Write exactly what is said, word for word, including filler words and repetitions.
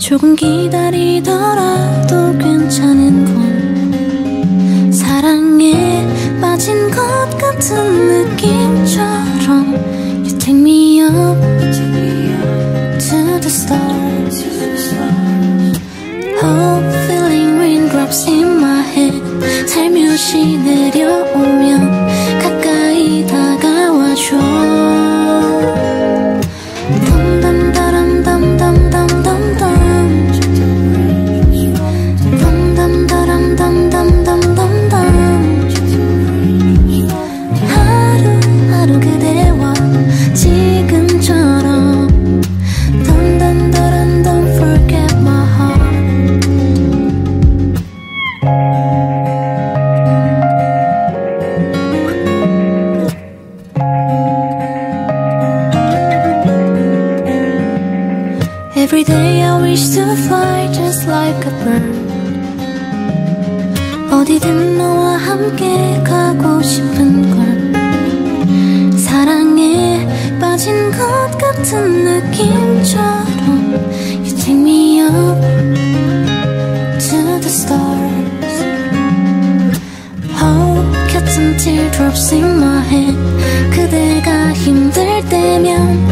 조금 기다리더라도 괜찮은 건 사랑에 빠진 것 같은 느낌처럼 You take me up to the stars. Oh, feeling raindrops in my head. 살며시 내려오면 가까이 다가와줘. 하루하루 그대와 지금처럼 Don't forget my heart. Every day I wish to fly just like a bird. 어디든 너와 함께 가고 싶은 걸. 사랑에 빠진 것 같은 느낌처럼 You take me up to the stars. Oh, 같은 teardrops in my head. 그대가 힘들 때면